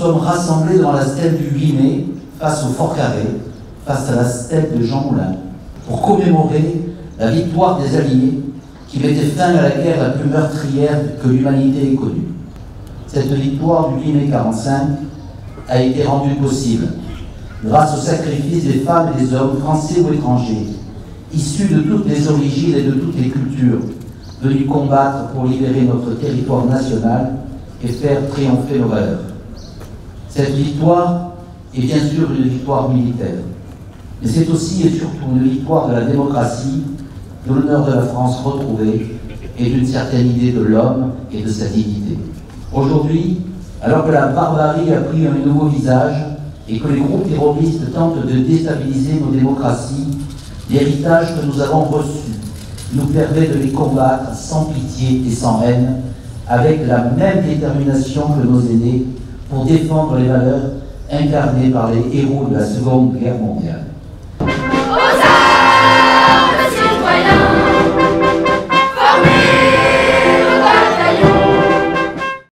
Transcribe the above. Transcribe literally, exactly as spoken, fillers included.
sommes rassemblés devant la stèle du huit mai, face au Fort Carré, face à la stèle de Jean Moulin, pour commémorer la victoire des Alliés qui mettait fin à la guerre la plus meurtrière que l'humanité ait connue. Cette victoire du huit mai quarante-cinq a été rendue possible grâce au sacrifice des femmes et des hommes, français ou étrangers, issus de toutes les origines et de toutes les cultures, venus combattre pour libérer notre territoire national et faire triompher nos valeurs. Cette victoire est bien sûr une victoire militaire, mais c'est aussi et surtout une victoire de la démocratie, de l'honneur de la France retrouvé et d'une certaine idée de l'homme et de sa dignité. Aujourd'hui, alors que la barbarie a pris un nouveau visage et que les groupes terroristes tentent de déstabiliser nos démocraties, l'héritage que nous avons reçu nous permet de les combattre sans pitié et sans haine, avec la même détermination que nos aînés pour défendre les valeurs incarnées par les héros de la Seconde Guerre mondiale.